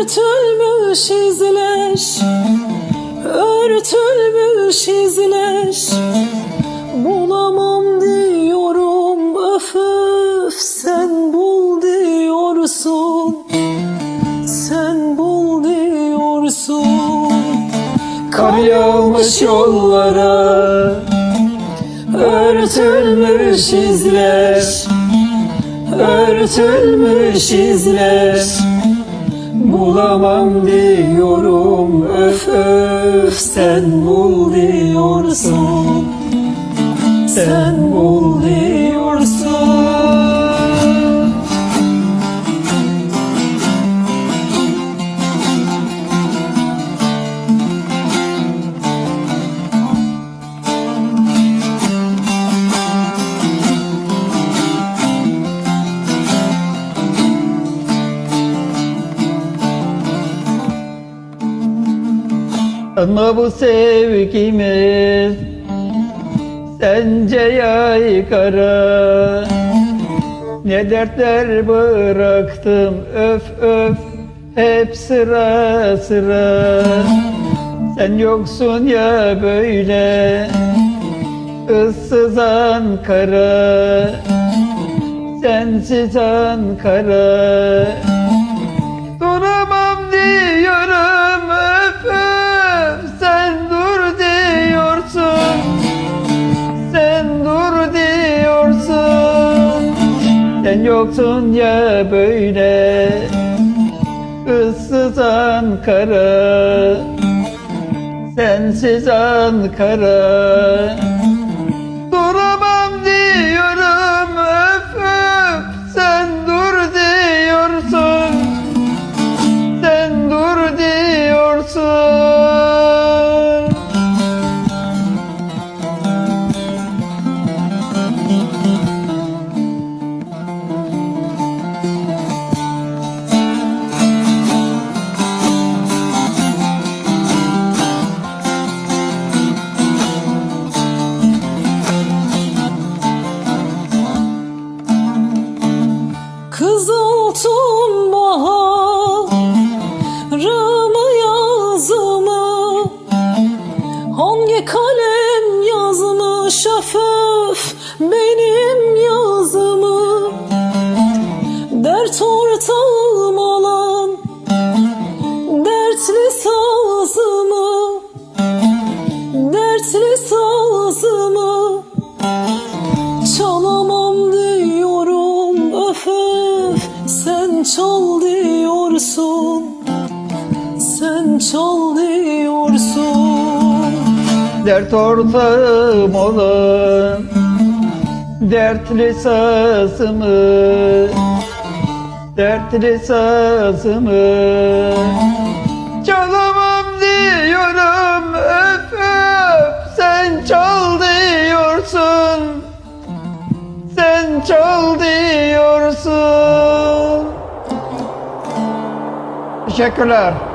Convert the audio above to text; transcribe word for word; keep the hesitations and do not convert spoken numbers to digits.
Örtülmüş izler, örtülmüş izler, bulamam diyorum, öf öf, sen bul diyorsun, sen bul diyorsun. Kar yağmış yollara, örtülmüş izler, örtülmüş izler, bulamam diyorum, öf öf, sen bul diyorsun, sen bul diyorsun. Ama bu sevgimiz sence yaygara, ne dertler bıraktım, öf öf, hep sıra sıra. Sen yoksun ya böyle ıssız Ankara, sensiz Ankara. Duramam diyorum, öf öf, sen dur diyorsun, sen dur diyorsun. Sen yoksun ya böyle ıssız Ankara, sensiz Ankara. Duramam diyorum, öf öf, sen dur diyorsun, sen dur diyorsun. Kızıltın baharımı, yazımı, hangi kalem yazmış, öf öf, benim yazımı. Dert ortağım olan dertli sazımı, dertli sazımı çalamam diyorum, öf öf, sen çal diyorsun, sen çal diyorsun. Dert ortağım olan dertli sazımı, dertli sazımı çalamam diyorum, öf öf, sen çal diyorsun, sen çal diyorsun. Teşekkürler.